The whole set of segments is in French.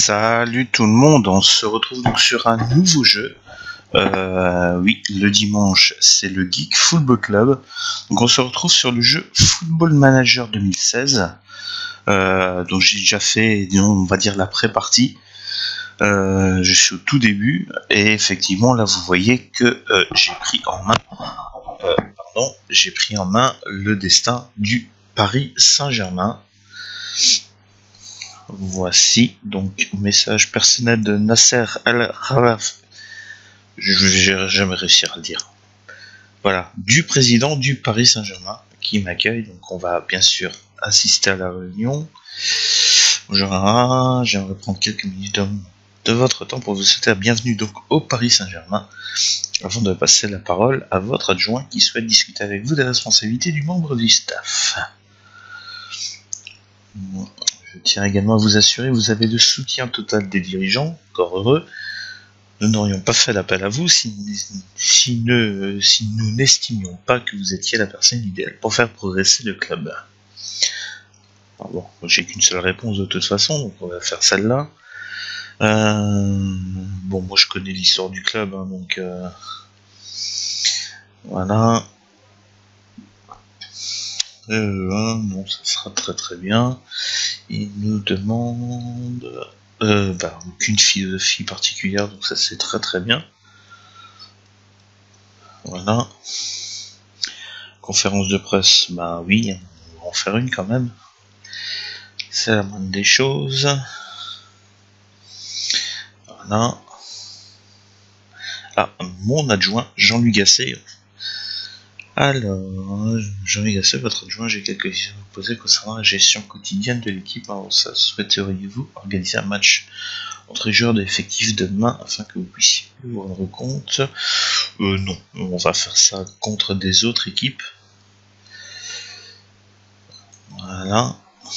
Salut tout le monde, on se retrouve donc sur un nouveau jeu. Oui, le dimanche, c'est le Geek Football Club. Donc on se retrouve sur le jeu Football Manager 2016. Donc j'ai déjà fait, on va dire, la pré-partie. Je suis au tout début et effectivement là vous voyez que j'ai pris en main le destin du Paris Saint-Germain. Voici donc message personnel de Nasser Al-Khelaifi. Je vais jamais réussir à le dire. Voilà, du président du Paris Saint-Germain qui m'accueille. Donc on va bien sûr assister à la réunion. Bonjour, j'aimerais prendre quelques minutes de votre temps pour vous souhaiter la bienvenue donc au Paris Saint-Germain. Avant de passer la parole à votre adjoint qui souhaite discuter avec vous des responsabilités du membre du staff. Je tiens également à vous assurer que vous avez le soutien total des dirigeants, encore heureux. Nous n'aurions pas fait l'appel à vous si nous n'estimions pas que vous étiez la personne idéale pour faire progresser le club. Alors bon, j'ai qu'une seule réponse de toute façon, donc on va faire celle-là. Bon, moi je connais l'histoire du club, hein, donc voilà. Bon, ça sera très très bien. Il nous demande aucune philosophie particulière, donc ça c'est très très bien. Voilà. Conférence de presse, bah oui, on va en faire une quand même. C'est la moindre des choses. Voilà. Ah, mon adjoint, Jean-Luc Gasset. Alors, Jean-Luc Gasset, votre adjoint, j'ai quelques questions à vous poser concernant la gestion quotidienne de l'équipe. Alors, ça, souhaiteriez-vous organiser un match entre les joueurs d'effectifs demain afin que vous puissiez vous rendre compte? Non, on va faire ça contre des autres équipes. Voilà.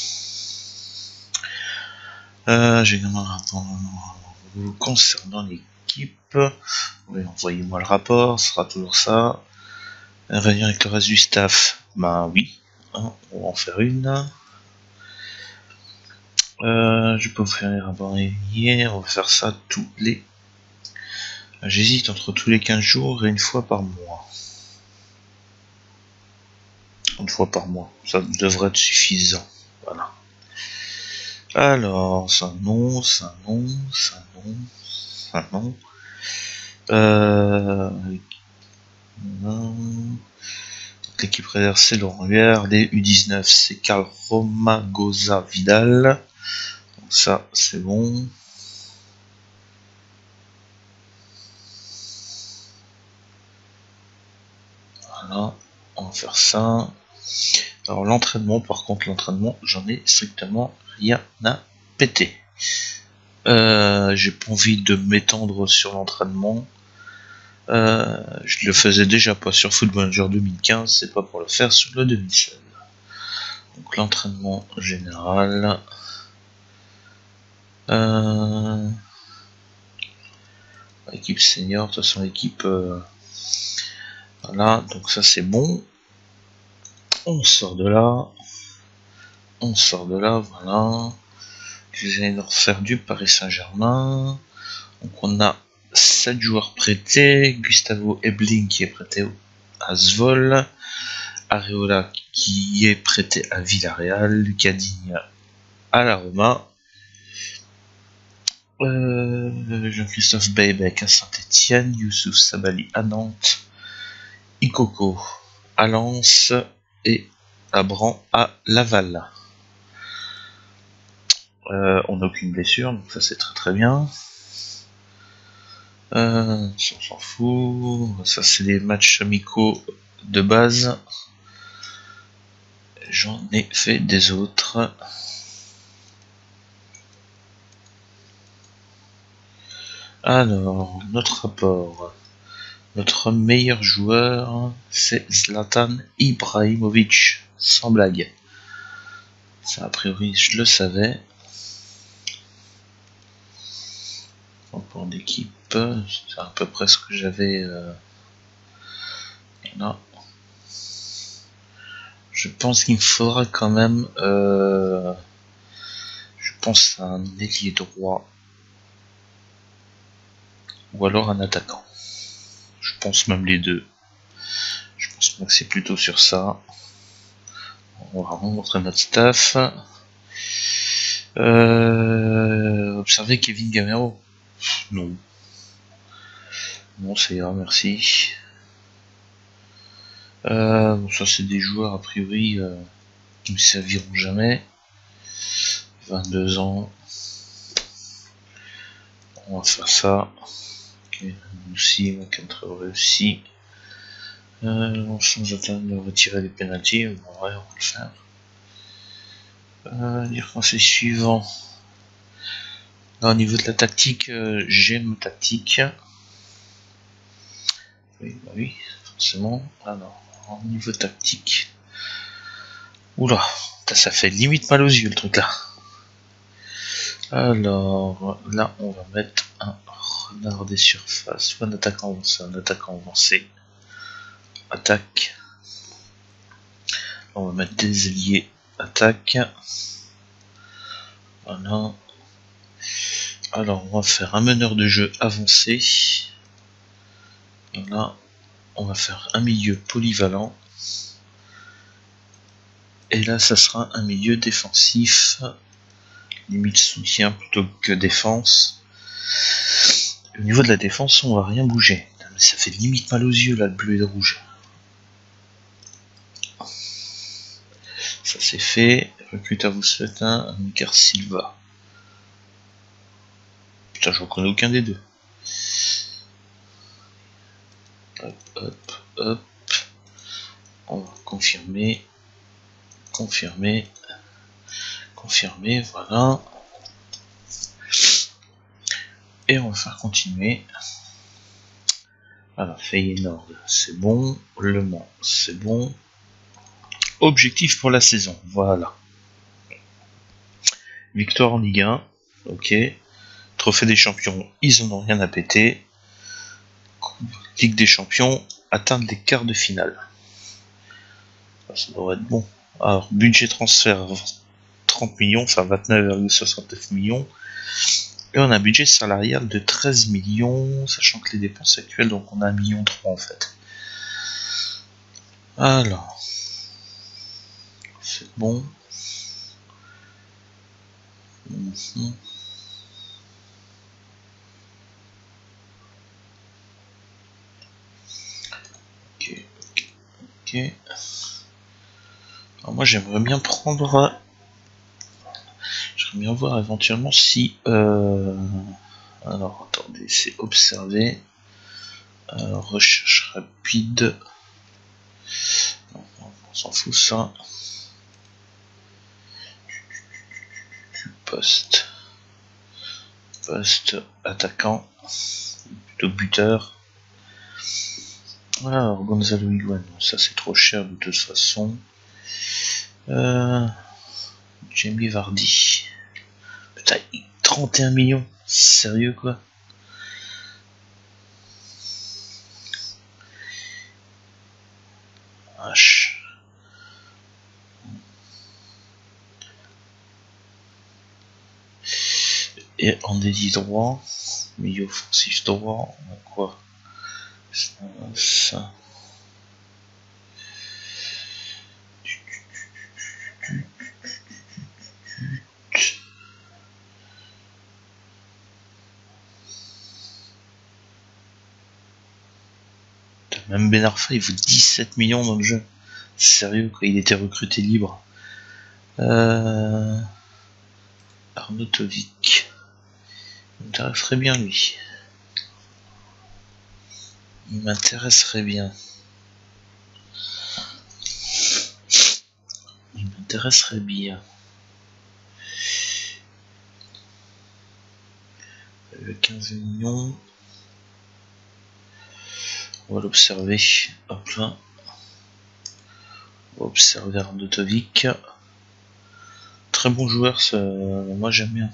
J'ai également un rapport concernant l'équipe. Oui, envoyez-moi le rapport, ce sera toujours ça. Réunion avec le reste du staff. Bah oui, hein, on va en faire une. Je peux vous faire les rapports réguliers, on va faire ça tous les... J'hésite entre tous les 15 jours et une fois par mois. Une fois par mois, ça devrait être suffisant. Voilà. Alors, ça non, ça non, ça non, ça non. L'équipe réserve c'est Laurent Huer, les U19 c'est Karl Romagosa Vidal. Donc ça c'est bon. Voilà, on va faire ça. Alors l'entraînement, par contre l'entraînement, j'en ai strictement rien à péter. J'ai pas envie de m'étendre sur l'entraînement. Je le faisais déjà pas sur Football Manager 2015, c'est pas pour le faire sur le 2016. Donc l'entraînement général. Équipe senior, de toute façon l'équipe... voilà, donc ça c'est bon. On sort de là. On sort de là, voilà. Je vais nous refaire du Paris Saint-Germain. Donc on a 7 joueurs prêtés. Gustavo Ebling qui est prêté à Zwolle. Areola qui est prêté à Villarreal. Lucas Digne à la Roma. Jean-Christophe Beibeck à Saint-Etienne. Youssouf Sabali à Nantes. Ikoko à Lens. Et Abran à Laval. On n'a aucune blessure, donc ça c'est très très bien. On s'en fout. Ça c'est les matchs amicaux de base. J'en ai fait des autres. Alors, notre rapport. Notre meilleur joueur, c'est Zlatan Ibrahimovic. Sans blague. Ça, a priori, je le savais. Rapport d'équipe. C'est à peu près ce que j'avais... Là. Je pense qu'il me faudra quand même... je pense à un ailier droit. ou alors un attaquant. Je pense même les deux. Je pense que c'est plutôt sur ça. On va remontrer notre staff. Observez Kevin Gamero. Non. Non, ça ira, merci. Bon, ça c'est des joueurs a priori qui ne serviront jamais. 22 ans. On va faire ça. Okay. Aussi, McIntyre aussi. Sans attendre de retirer des pénalties. Ouais, on va le faire. Dire quand c'est suivant. Là, au niveau de la tactique, j'aime tactique. Oui, bah oui, forcément. Alors, au niveau tactique. Oula, ça fait limite mal aux yeux le truc là. Alors, là, on va mettre un renard des surfaces. Ou un attaquant avancé, un attaquant avancé. Attaque. On va mettre des ailiers. Attaque. Voilà. Alors, on va faire un meneur de jeu avancé. Voilà. On va faire un milieu polyvalent. Et là, ça sera un milieu défensif. Limite soutien plutôt que défense. Au niveau de la défense, on va rien bouger. Mais ça fait limite mal aux yeux là, le bleu et le rouge. Ça c'est fait. Recrute à vous souhaite un Car Silva. Putain, je reconnais aucun des deux. Hop, hop, hop. On va confirmer. Confirmer. Confirmer, voilà. Et on va faire continuer. Alors, Feyenoord, c'est bon. Le Mans, c'est bon. Objectif pour la saison, voilà. Victoire en Ligue 1, ok. Trophée des champions, ils en ont rien à péter. Ligue des champions, atteindre les quarts de finale. Ça devrait être bon. Alors, budget transfert 30 millions, enfin 29,69 millions. Et on a un budget salarial de 13 millions, sachant que les dépenses actuelles, donc on a 1,3 million en fait. Alors, c'est bon. Ok. Alors moi j'aimerais bien prendre. J'aimerais bien voir éventuellement si. Alors attendez, c'est observer. Recherche rapide. Non, on s'en fout ça. Poste. Poste attaquant. Plutôt buteur. Alors Gonzalo Higuaín, ça c'est trop cher de toute façon. Jamie Vardy. Putain, 31 millions. Sérieux quoi? H. Et en délit droit, milieu offensif droit, quoi? Ça. Même Ben Arfa, il vaut 17 millions dans le jeu. Sérieux, quoi, il était recruté libre. Arnautovic. Il m'intéresserait bien, lui. Il m'intéresserait bien. Il m'intéresserait bien. 15 millions. On va l'observer. Hop là. On va observer Arnautovic. Très bon joueur, ça. Moi j'aime bien.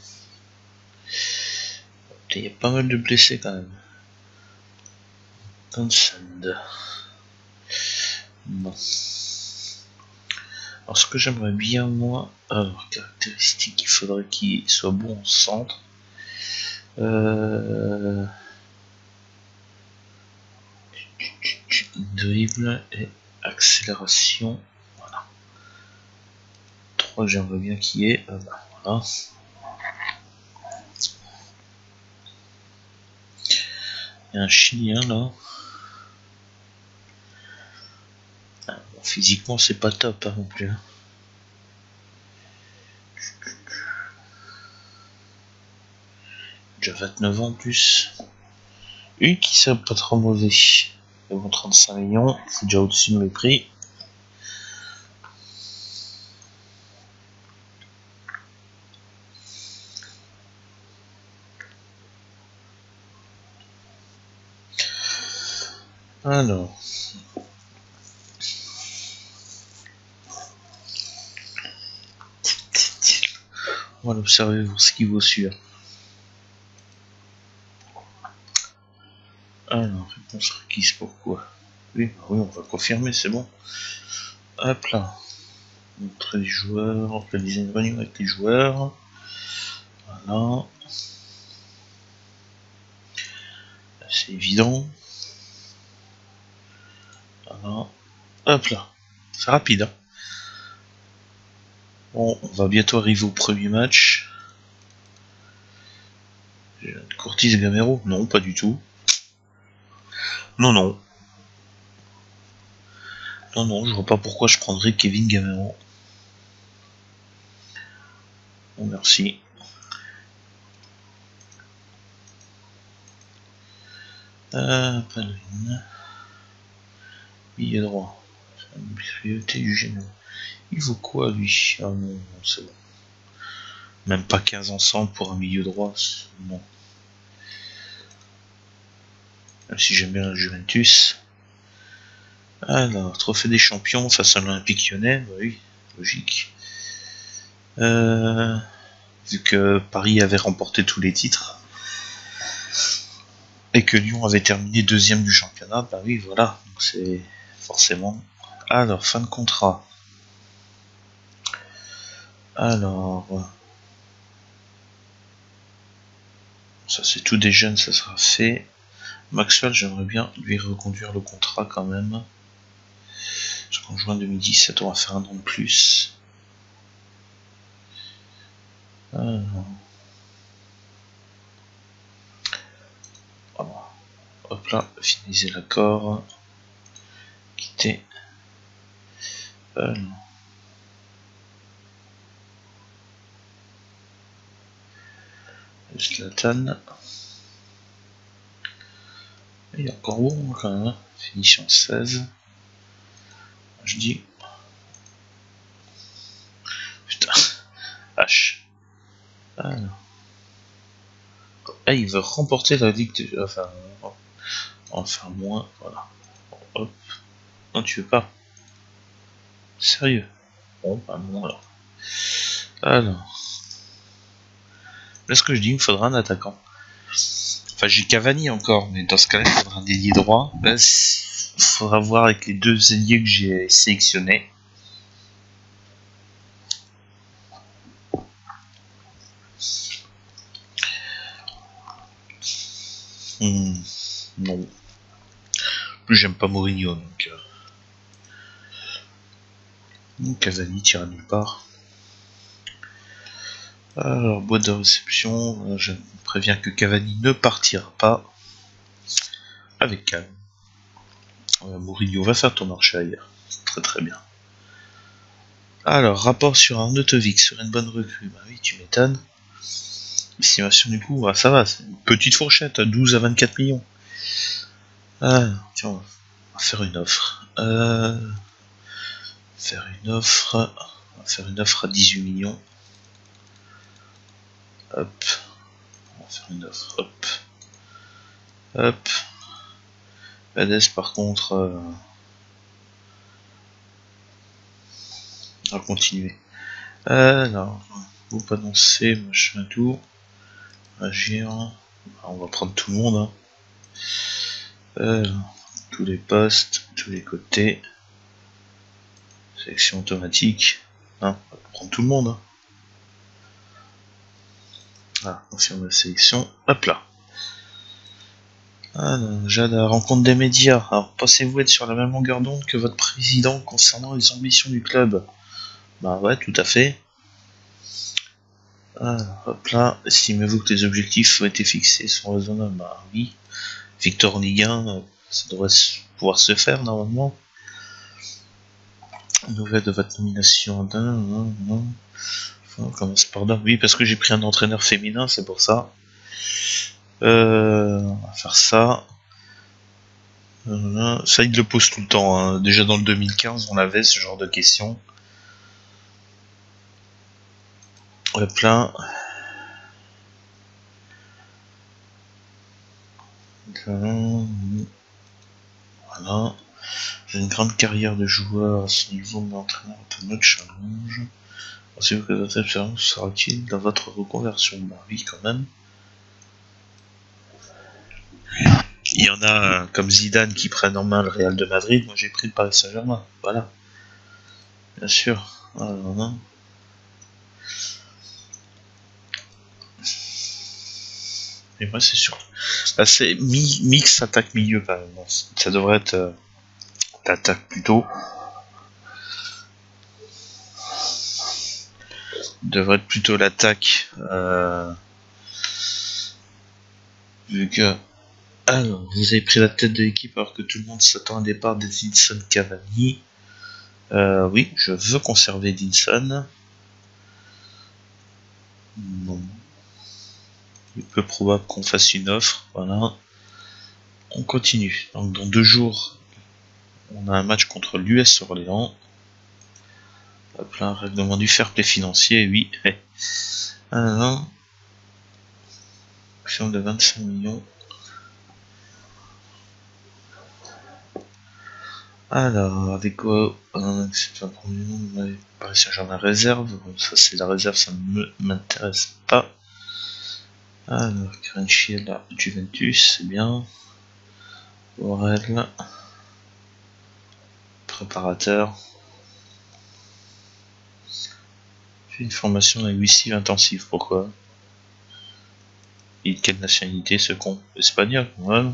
Il y a pas mal de blessés quand même. Townsend. Bon. Alors ce que j'aimerais bien moi, alors caractéristiques, il faudrait qu'il soit bon en centre. Dribble et accélération. Voilà. 3, j'aimerais bien qu'il y ait. Voilà. Il y a un Chilien là. Bon, physiquement, c'est pas top hein, non plus. Déjà 29 ans en plus. Lui qui serait pas trop mauvais. Mais bon, 35 millions, c'est déjà au-dessus de mes prix. Alors. On va l'observer voir ce qu'il vaut celui-là. Alors, réponse requise pourquoi? Oui, oui, on va confirmer, c'est bon. Hop là. Montrer les joueurs, organiser une réunion avec les joueurs. Voilà. C'est évident. Voilà. Hop là. C'est rapide. Hein. Bon, on va bientôt arriver au premier match. Curtis Gamero? Non, pas du tout. Non, non. Non, non, je vois pas pourquoi je prendrais Kevin Gamero. Bon, merci. Palvin. Billet droit. Priorité du génie. Il vaut quoi lui? Ah non, c'est bon. Même pas 15 ensemble pour un milieu droit. Non. Même si j'aime bien la Juventus. Alors, trophée des champions face à l'Olympique Lyonnais. Bah oui, logique. Vu que Paris avait remporté tous les titres. Et que Lyon avait terminé deuxième du championnat. Bah oui, voilà. Donc c'est forcément. Alors, fin de contrat. Alors. Ça c'est tout des jeunes, ça sera fait. Maxwell, j'aimerais bien lui reconduire le contrat quand même. Parce qu'en juin 2017, on va faire un an de plus. Alors. Voilà. Hop là, finaliser l'accord. Quitter. Zlatan. Il est encore bon quand même. Finition 16. Je dis. Putain. H. Alors. Ah, il veut remporter la Ligue de. Enfin moins. Voilà. Hop. Non, tu veux pas. Sérieux. Bon, bah non alors. Alors. Là, ce que je dis, il me faudra un attaquant. Enfin, j'ai Cavani encore, mais dans ce cas-là, il faudra un ailier droit. Là, il faudra voir avec les deux ailiers que j'ai sélectionnés. Non. Plus j'aime pas Mourinho, donc. Cavani tire à nulle part. Alors, boîte de réception, je préviens que Cavani ne partira pas. Avec calme. Mourinho va faire ton marché ailleurs. Très très bien. Alors, rapport sur Arnautovic sur une bonne recrue. Bah oui, tu m'étonnes. Estimation du coût, ça va, c'est une petite fourchette, à 12 à 24 millions. Ah, tiens, on va faire une offre. On va faire une offre à 18 millions. Hop. On va faire une offre. Hop. Hop. Hades, par contre, on va continuer. Alors, vous pas danser, machin tout. Agir. On va prendre tout le monde. Hein. Tous les postes, tous les côtés. Sélection automatique. Hein, on va prendre tout le monde. Hein. Voilà, confirme la sélection. Hop là. Alors, Jade, à la rencontre des médias. Alors, pensez-vous être sur la même longueur d'onde que votre président concernant les ambitions du club? Bah ouais, tout à fait. Alors, hop là, estimez-vous que les objectifs ont été fixés sont raisonnables? Bah oui. Victor en Ligue 1, ça devrait pouvoir se faire normalement. Nouvelle de votre nomination d'un. On commence par là. Oui, parce que j'ai pris un entraîneur féminin, c'est pour ça. On va faire ça. Ça, il le pose tout le temps. Hein. Déjà dans le 2015, on avait ce genre de questions. Hop là. Voilà. J'ai une grande carrière de joueur à ce niveau, mais entraîneur un peu notre challenge. Pensez-vous que votre expérience sera utile dans votre reconversion? Bah oui, quand même. Il y en a comme Zidane qui prennent en main le Real de Madrid. Moi, j'ai pris le Paris Saint-Germain. Voilà. Bien sûr. Alors, non. Et moi, c'est sûr. Bah, c'est mix attaque milieu quand même. Ça devrait être l'attaque plutôt. Devrait être plutôt l'attaque. Vu que. Alors, vous avez pris la tête de l'équipe alors que tout le monde s'attend à un départ d'Edinson Cavani. Oui, je veux conserver Edinson. Non. Il est peu probable qu'on fasse une offre. Voilà. On continue. Donc dans 2 jours, on a un match contre l'US Orléans. Hop là, règlement du fair play financier, oui. Alors, action de 25 millions. Alors, avec quoi c'est un premier nom, Paris Saint-Germain réserve. Bon, ça c'est la réserve, ça ne m'intéresse pas. Alors, Krenchiel, Juventus, c'est bien. Borel, préparateur. J'ai une formation linguistique intensive, pourquoi? Et de quelle nationalité ce con? Espagnol, ouais.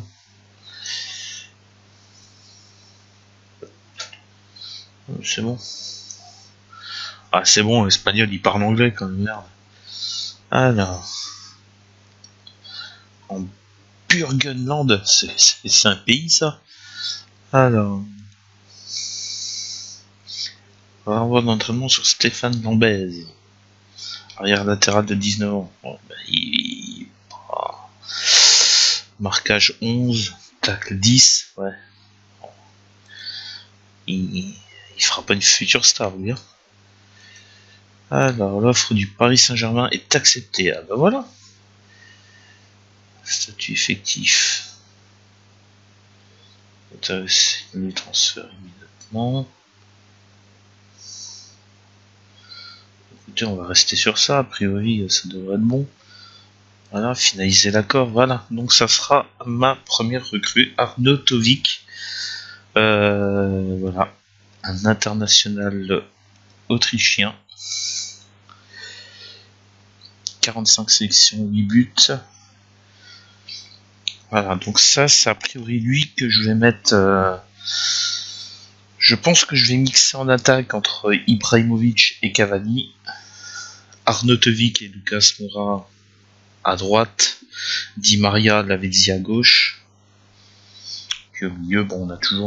C'est bon. Ah, c'est bon, l'espagnol il parle anglais quand même, merde. Alors. En Burgenland, c'est un pays ça? Alors. On va avoir d'entraînement sur Stéphane Lambez. Arrière latéral de 19 ans. Bon, ben, marquage 11, tacle 10, ouais. Il fera pas une future star, vous dire. Alors, l'offre du Paris Saint-Germain est acceptée. Ah bah voilà. Statut effectif. Intéresser le transfert immédiatement. Écoutez, on va rester sur ça. A priori, ça devrait être bon. Voilà, finaliser l'accord. Voilà. Donc, ça sera ma première recrue, Arnautovic. Voilà. Un international autrichien. 45 sélections, 8 buts. Voilà, donc ça, c'est a priori lui que je vais mettre. Je pense que je vais mixer en attaque entre Ibrahimovic et Cavani. Arnautovic et Lucas Moura à droite. Di Maria, Lavezzi à gauche. Puis au milieu, bon, on a toujours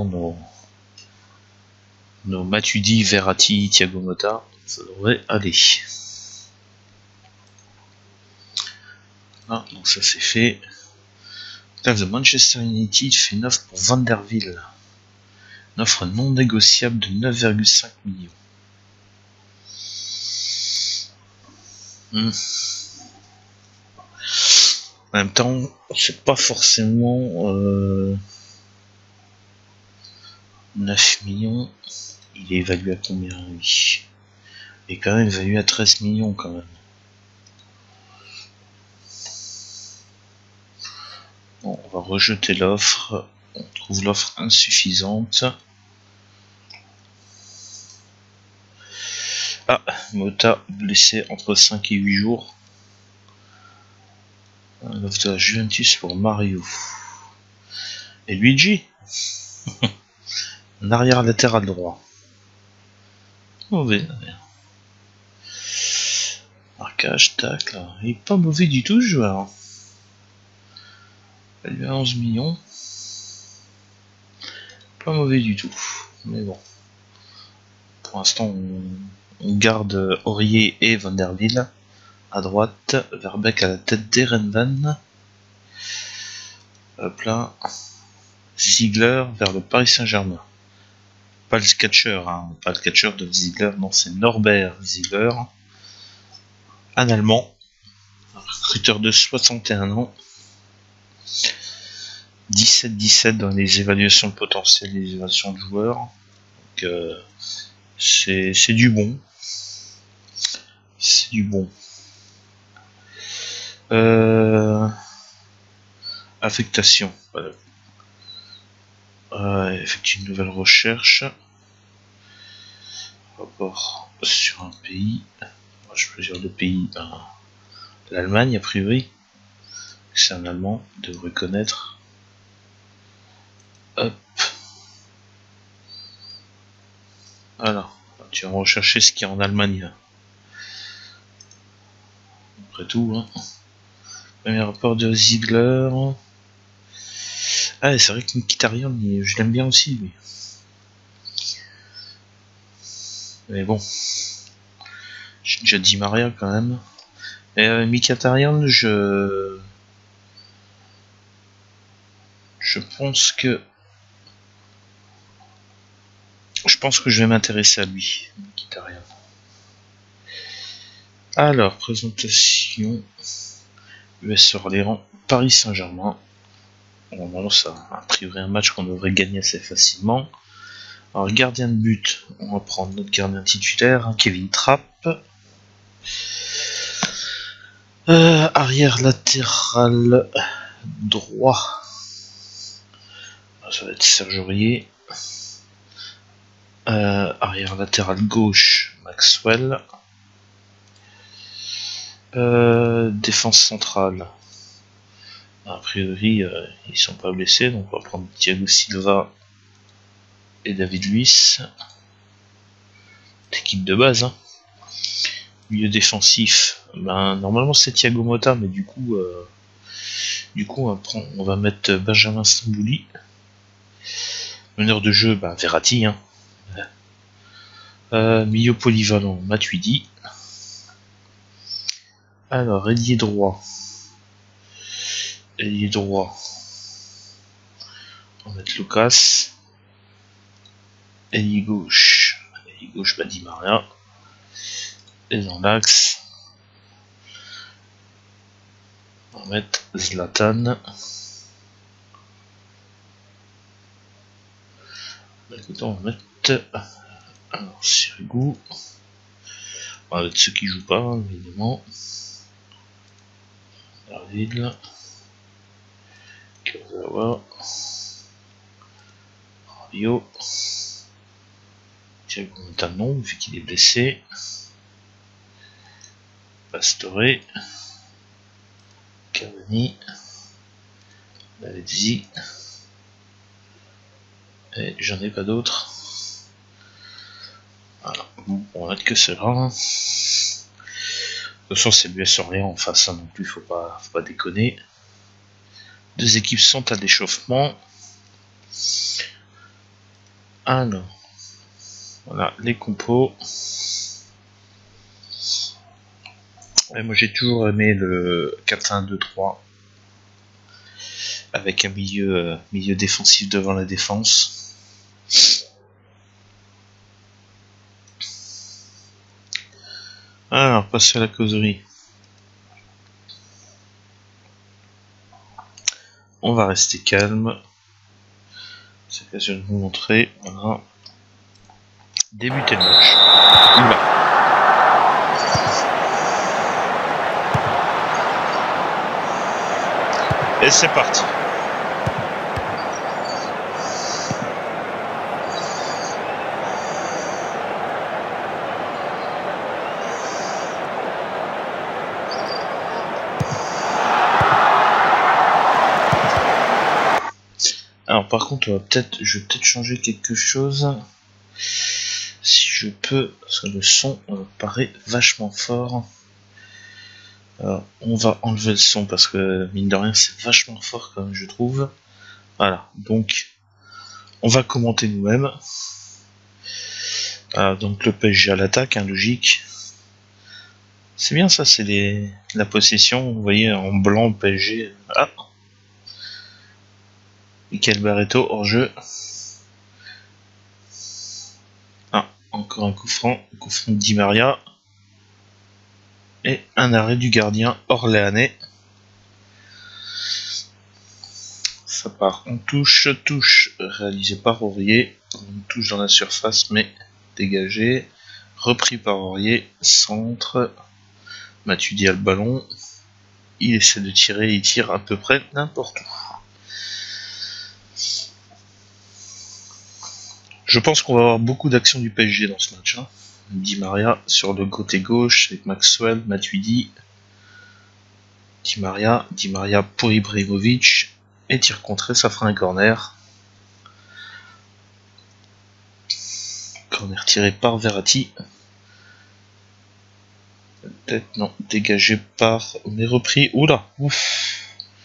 nos Matuidi, Verratti, Thiago Motta. Ça devrait aller. Ah, donc ça c'est fait. The Manchester United fait une offre pour Van der Wiel. Une offre non négociable de 9,5 millions. En même temps, c'est pas forcément 9 millions. Il est évalué à combien, lui? Il est quand même évalué à 13 millions quand même. Bon, on va rejeter l'offre. On trouve l'offre insuffisante. Ah, Motta blessé entre 5 et 8 jours. L'offre de la Juventus pour Mario. Et Luigi. Un arrière latéral droit. Mauvais. Marquage, tac, là. Il est pas mauvais du tout, ce joueur. Il lui a 11 millions. Pas mauvais du tout. Mais bon. Pour l'instant, on garde Aurier et Vanderbilt à droite. Verbeek à la tête d'Erenvan. Hop là. Ziegler vers le Paris Saint-Germain. Pas le catcher, hein. Pas le catcher de Ziegler, non, c'est Norbert Ziegler. Un Allemand. Un recruteur de 61 ans. 17-17 dans les évaluations de potentiel, les évaluations de joueurs. Donc, c'est du bon. C'est du bon. Affectation. Voilà. Effectue une nouvelle recherche. Rapport sur un pays. Je peux dire le pays. L'Allemagne, a priori. C'est un Allemand, devrait connaître. Hop. Voilà. Tu vas rechercher ce qu'il y a en Allemagne. Après tout, hein. Premier rapport de Ziegler. Ah, c'est vrai que Mkhitaryan, je l'aime bien aussi, lui. Mais bon. J'ai déjà dit Maria quand même. Et Mkhitaryan, je pense que je vais m'intéresser à lui, Mkhitaryan. Alors, présentation. US Orléans, Paris Saint-Germain. Bon, ça a priori un match qu'on devrait gagner assez facilement. Alors, gardien de but, on va prendre notre gardien titulaire, Kevin Trapp. Arrière latéral droit, ça va être Serge Aurier. Arrière latéral gauche, Maxwell. Défense centrale. A priori, ils sont pas blessés, donc on va prendre Thiago Silva et David Luiz. Équipe de base, hein. Milieu défensif, normalement c'est Thiago Motta, mais du coup on va mettre Benjamin Stambouli. Meneur de jeu, Verratti, hein. Milieu polyvalent, Matuidi. Alors, ailier droit. On va mettre Lucas. Ailier gauche, Di Maria. Et dans l'axe, on va mettre Zlatan. Écoute, on va mettre Sirigu. On va mettre ceux qui jouent pas, évidemment. Arville. Kazawa. Rabiot. Thiago Motta non, vu qu'il est blessé. Pastore. Cavani. Lavezzi. Et j'en ai pas d'autres. Voilà, bon, on va mettre que cela. De toute façon, c'est l'US Orléans en face, hein, non plus, faut pas déconner. Deux équipes sont à l'échauffement. Alors, voilà les compos. Et moi j'ai toujours aimé le 4-1-2-3 avec un milieu défensif devant la défense. Alors, passer à la causerie. On va rester calme. C'est l'occasion de vous montrer. Voilà. Débuter le match. Oula. Et c'est parti. Alors par contre, je vais peut-être changer quelque chose. Si je peux, parce que le son paraît vachement fort. Alors, on va enlever le son parce que mine de rien c'est vachement fort comme je trouve. Voilà, donc on va commenter nous-mêmes. Donc le PSG à l'attaque, hein, logique. C'est bien ça, c'est la possession, vous voyez en blanc PSG. Ah, Michael Barreto hors jeu. Ah, encore un coup franc de Di Maria. Et un arrêt du gardien orléanais. Ça part en touche réalisé par Aurier. Une touche dans la surface mais dégagé. Repris par Aurier, centre. Matuidi a le ballon. Il essaie de tirer, il tire à peu près n'importe où. Je pense qu'on va avoir beaucoup d'actions du PSG dans ce match. Hein. Di Maria sur le côté gauche avec Maxwell, Matuidi. Di Maria pour Ibrahimovic. Et tir contré, ça fera un corner. Corner tiré par Verratti. Peut-être non, dégagé par mais repris. Oula, ouf.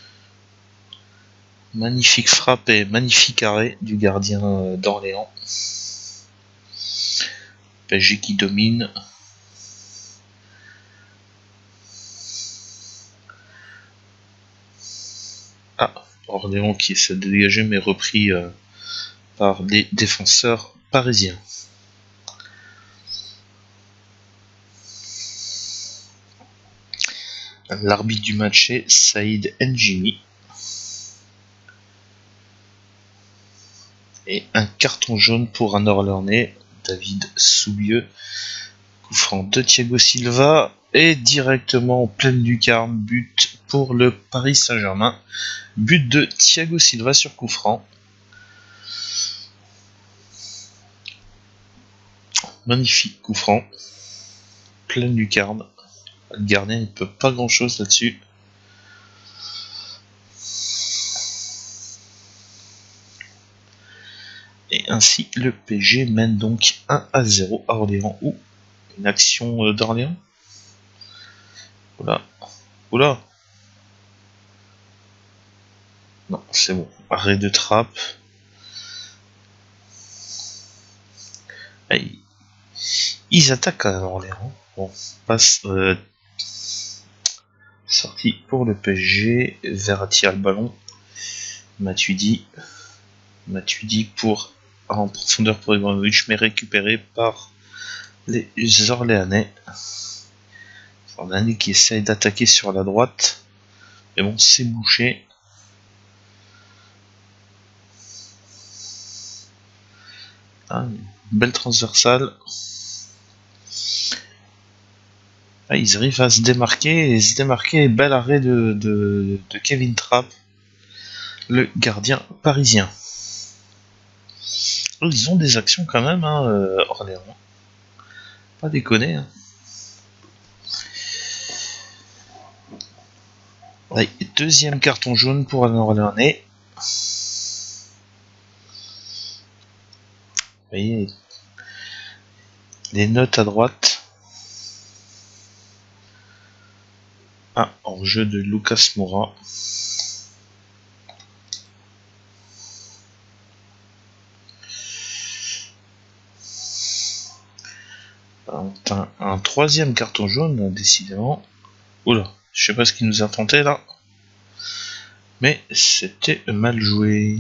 Magnifique frappe et magnifique arrêt du gardien d'Orléans. PSG qui domine. Ah, Orléans qui essaie de dégager mais repris par des défenseurs parisiens. L'arbitre du match est Saïd Njimi. Et un carton jaune pour un Orléanais, David Soubieux. Coup franc de Thiago Silva. Et directement en pleine lucarne, but pour le Paris Saint-Germain. But de Thiago Silva sur coup franc. Magnifique coup franc. Pleine lucarne. Le gardien ne peut pas grand chose là-dessus. Et ainsi le PSG mène donc 1-0 à Orléans. Ou une action d'Orléans. Oula. Oula. Non, c'est bon. Arrêt de trappe. Et ils attaquent à Orléans. Bon, passe sortie pour le PSG. Verratti a le ballon. Matuidi pour en profondeur pour Ibrahimovic, mais récupéré par les Orléanais. Orléanais qui essaye d'attaquer sur la droite. Mais bon, c'est bouché. Ah, une belle transversale. Ah, ils arrivent à se démarquer. Bel arrêt de Kevin Trapp, le gardien parisien. Ils ont des actions quand même, hein, Orléans. Pas déconner. Hein. Ouais, deuxième carton jaune pour un Orléanais. Vous voyez les notes à droite. Ah, en jeu de Lucas Moura. Un troisième carton jaune, décidément. Oula, je sais pas ce qui nous a tenté là. Mais c'était mal joué.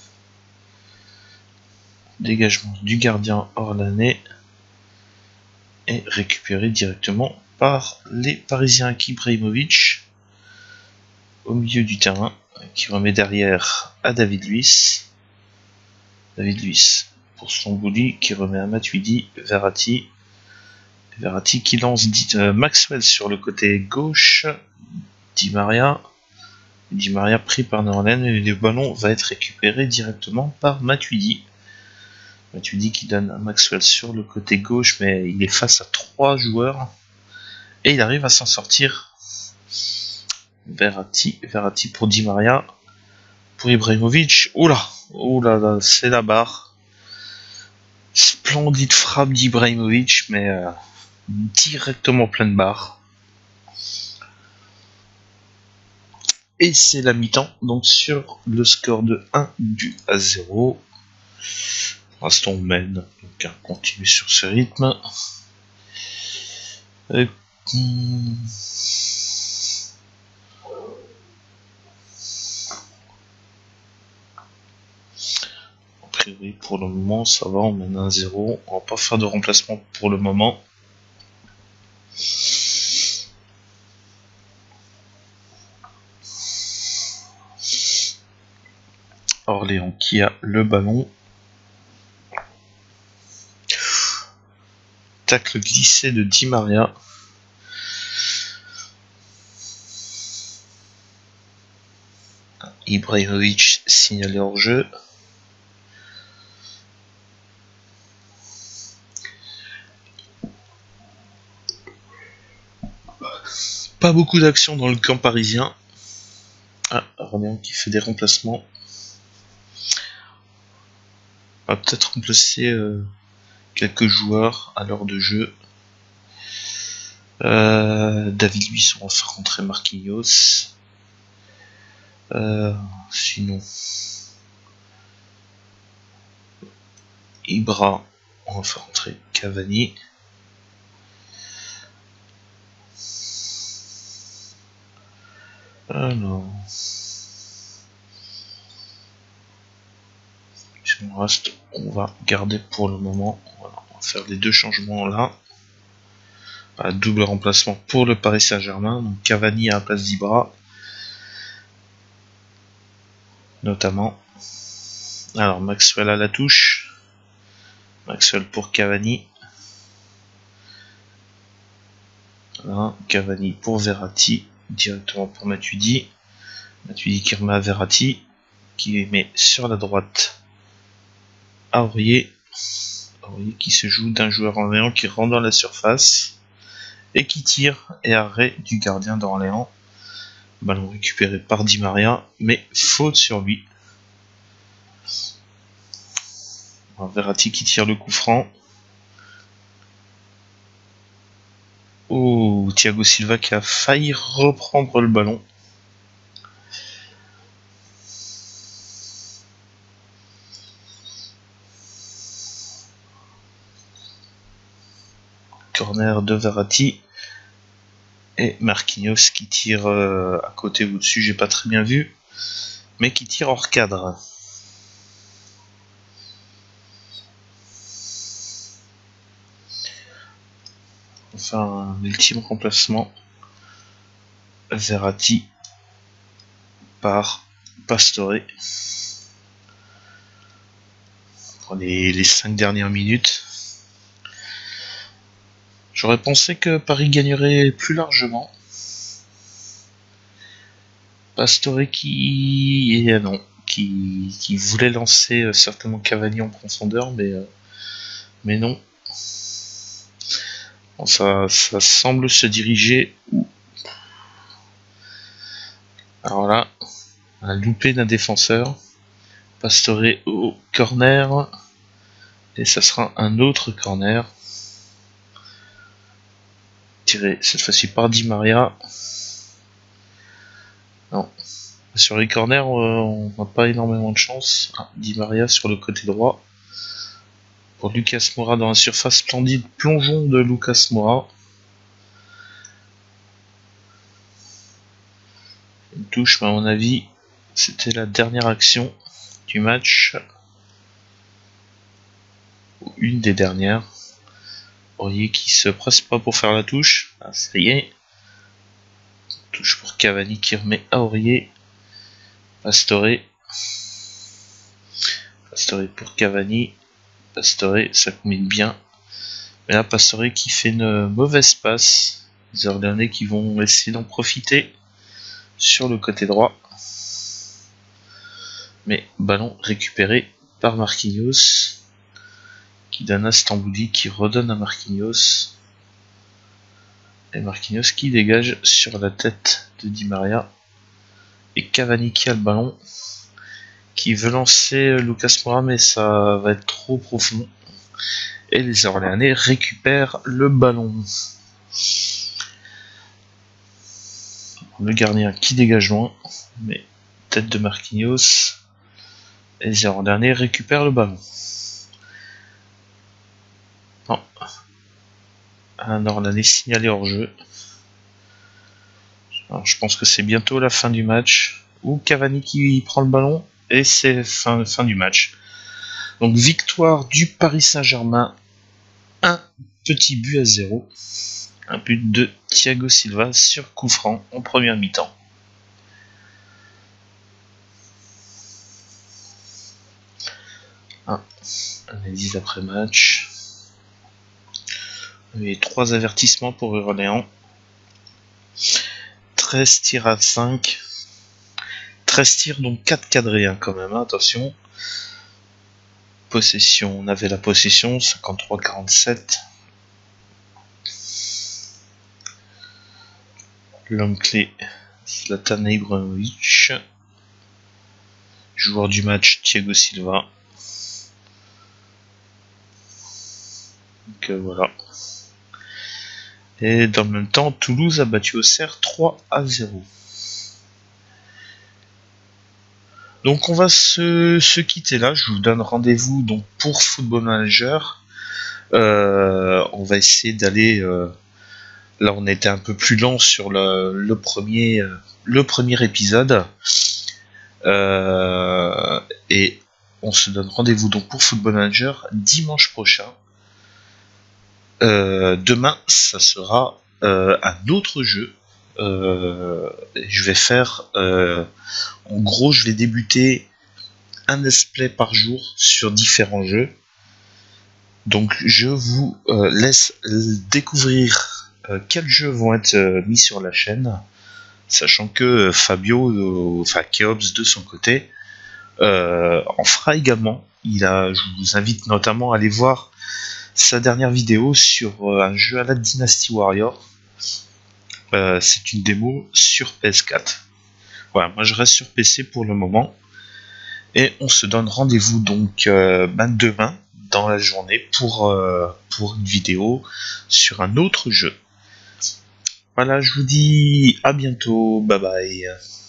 Dégagement du gardien orléanais. Et récupéré directement par les Parisiens. Ibrahimovic au milieu du terrain, qui remet derrière à David Luiz. David Luiz pour Stambouli, qui remet à Matuidi. Verratti qui lance Maxwell sur le côté gauche. Di Maria pris par Norland et le ballon va être récupéré directement par Matuidi. Matuidi qui donne à Maxwell sur le côté gauche, mais il est face à 3 joueurs et il arrive à s'en sortir. Verratti pour Di Maria pour Ibrahimovic. Oula, oula, c'est la barre. Splendide frappe d'Ibrahimovic, mais directement pleine barre. Et c'est la mi-temps, donc sur le score de 1-0. Pour l'instant, on mène, donc on continue sur ce rythme. A priori, pour le moment, ça va, on mène 1-0. On va pas faire de remplacement pour le moment. Orléans qui a le ballon. Tacle glissé de Di Maria. Ibrahimovic signalé hors jeu. Pas beaucoup d'action dans le camp parisien. Ah, Orléans qui fait des remplacements. On va peut-être remplacer quelques joueurs à l'heure de jeu. David Luiz, on va faire rentrer Marquinhos. Sinon, Ibra, on va faire rentrer Cavani. Alors, si on reste, on va garder pour le moment. Voilà, on va faire les deux changements là. Double remplacement pour le Paris Saint-Germain. Donc Cavani à la place d'Ibra, notamment. Alors Maxwell à la touche. Maxwell pour Cavani. Voilà, Cavani pour Verratti. Directement pour Matuidi. Matuidi qui remet à Verratti. Qui met sur la droite à Aurier. Aurier qui se joue d'un joueur orléans qui rentre dans la surface. Et qui tire. Et arrêt du gardien d'Orléans. Ballon récupéré par Di Maria. Mais faute sur lui. Verratti qui tire le coup franc. Oh, Thiago Silva qui a failli reprendre le ballon. Corner de Verratti. Et Marquinhos qui tire à côté ou dessus, j'ai pas très bien vu. Mais qui tire hors cadre. Enfin, un ultime remplacement. Verratti par Pastore. Pour les 5 dernières minutes. J'aurais pensé que Paris gagnerait plus largement. Pastore qui voulait lancer certainement Cavani en profondeur, mais non. Bon, ça semble se diriger. Alors là, un loupé d'un défenseur. Pastore au corner. Et ça sera un autre corner. Tiré cette fois-ci par Di Maria. Non. Sur les corners, on n'a pas énormément de chance. Di Maria sur le côté droit. Pour Lucas Moura dans la surface. Splendide plongeon de Lucas Moura. Une touche, mais à mon avis, c'était la dernière action du match. Ou une des dernières. Aurier qui se presse pas pour faire la touche. Ah, ça y est. Touche pour Cavani qui remet à Aurier. Pastore. Pastore pour Cavani. Pastore, ça combine bien. Mais là, Pastore qui fait une mauvaise passe. Les Orléanais qui vont essayer d'en profiter sur le côté droit. Mais ballon récupéré par Marquinhos. Qui donne à Stambouli, qui redonne à Marquinhos. Et Marquinhos qui dégage sur la tête de Di Maria. Et Cavani qui a le ballon. qui veut lancer Lucas Moura, mais ça va être trop profond. Et les Orléanais récupèrent le ballon. Le gardien qui dégage loin, mais tête de Marquinhos. Et les Orléanais récupèrent le ballon. Non. Un Orléanais signalé hors jeu. Alors, je pense que c'est bientôt la fin du match. Ou Cavani qui prend le ballon. Et c'est fin du match. Donc victoire du Paris Saint-Germain. Un petit but à 0. Un but de Thiago Silva sur coup franc en première mi-temps. Analyse après-match. Et 3 avertissements pour Orléans. 13 tirs à 5. 13 tirs, donc 4 cadrés quand même, hein, attention. Possession, on avait la possession, 53-47. L'homme clé, Zlatan Ibrahimovic. Joueur du match, Thiago Silva. Donc voilà. Et dans le même temps, Toulouse a battu Auxerre 3-0. Donc on va se quitter là. Je vous donne rendez-vous donc pour Football Manager. On va essayer d'aller. Là, on était un peu plus lent sur le premier épisode. Et on se donne rendez-vous donc pour Football Manager dimanche prochain. Demain, ça sera un autre jeu. Je vais faire, en gros, je vais débuter un let's play par jour sur différents jeux. Donc, je vous laisse découvrir quels jeux vont être mis sur la chaîne, sachant que Fabio, Keops de son côté, en fera également. Je vous invite notamment à aller voir sa dernière vidéo sur un jeu à la Dynasty Warrior. C'est une démo sur PS4. Voilà, moi je reste sur PC pour le moment. Et on se donne rendez-vous donc demain dans la journée pour une vidéo sur un autre jeu. Voilà, je vous dis à bientôt, bye bye.